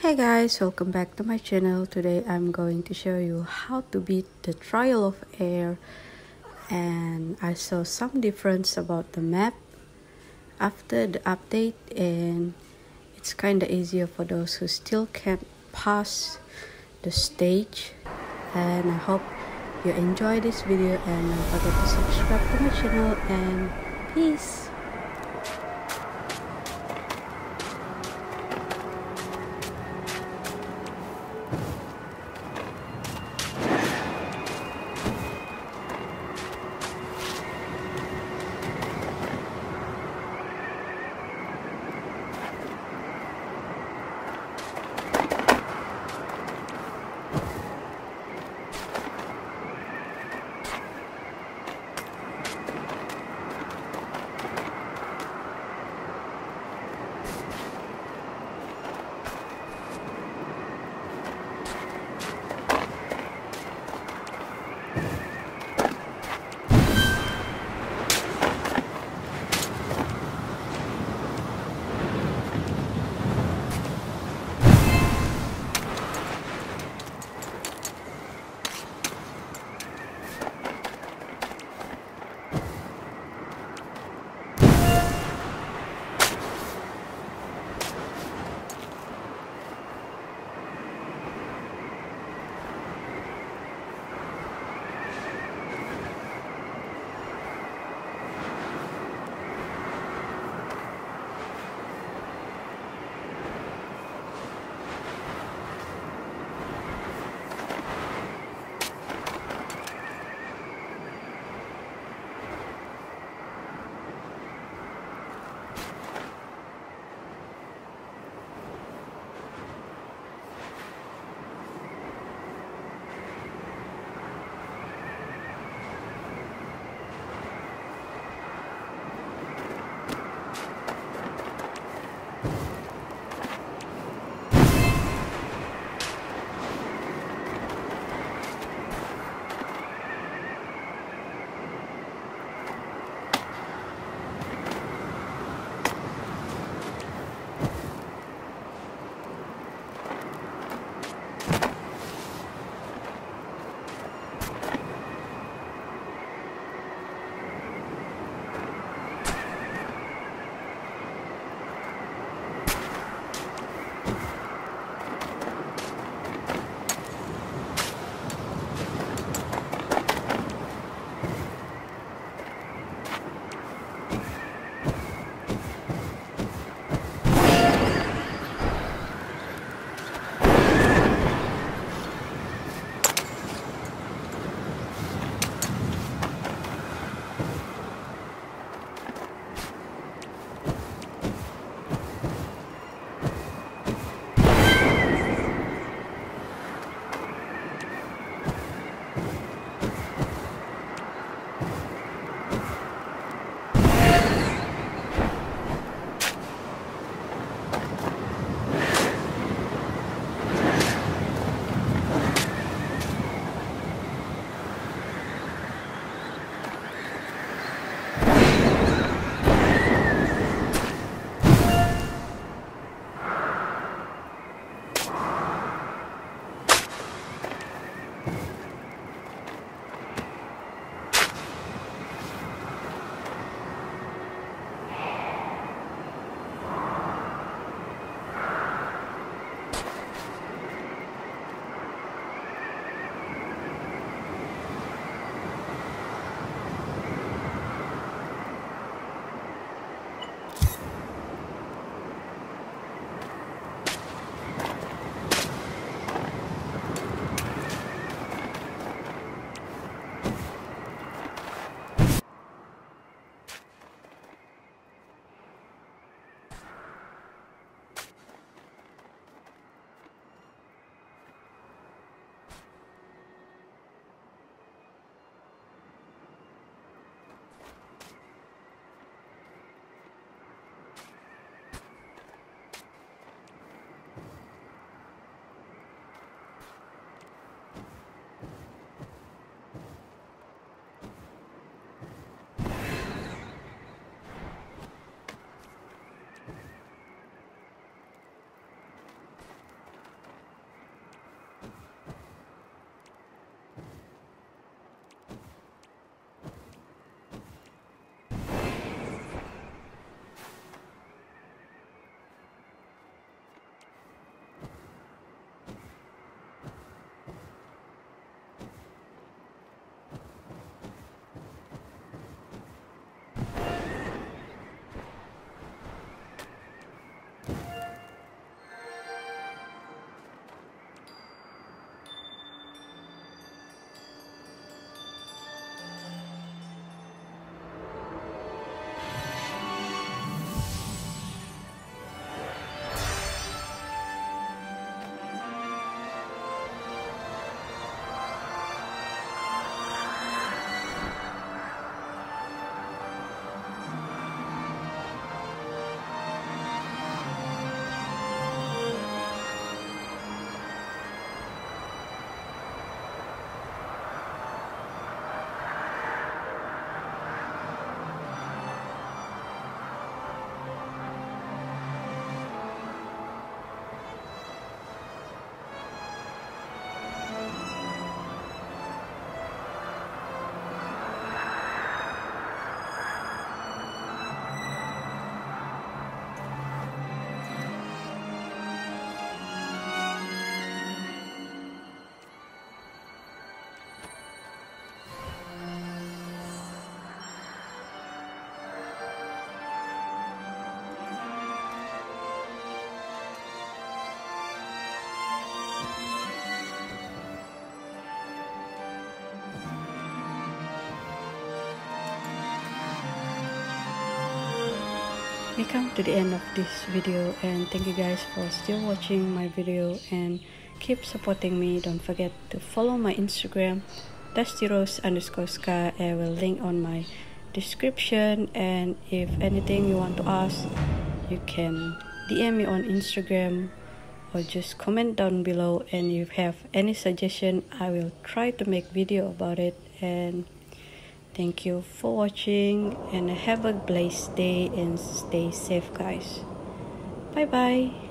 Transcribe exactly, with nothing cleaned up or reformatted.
Hi guys, welcome back to my channel. Today I'm going to show you how to beat the trial of air, and I saw some difference about the map after the update, and it's kinda easier for those who still can't pass the stage. And I hope you enjoy this video, and don't forget to subscribe to my channel, and peace. we come to the end of this video, and thank you guys for still watching my video and keep supporting me. Don't forget to follow my Instagram, Dustyrose underscore sky. I will link on my description, and if anything you want to ask, you can D M me on Instagram or just comment down below. And if you have any suggestion, I will try to make video about it. And thank you for watching, and have a blessed day and stay safe, guys. Bye bye.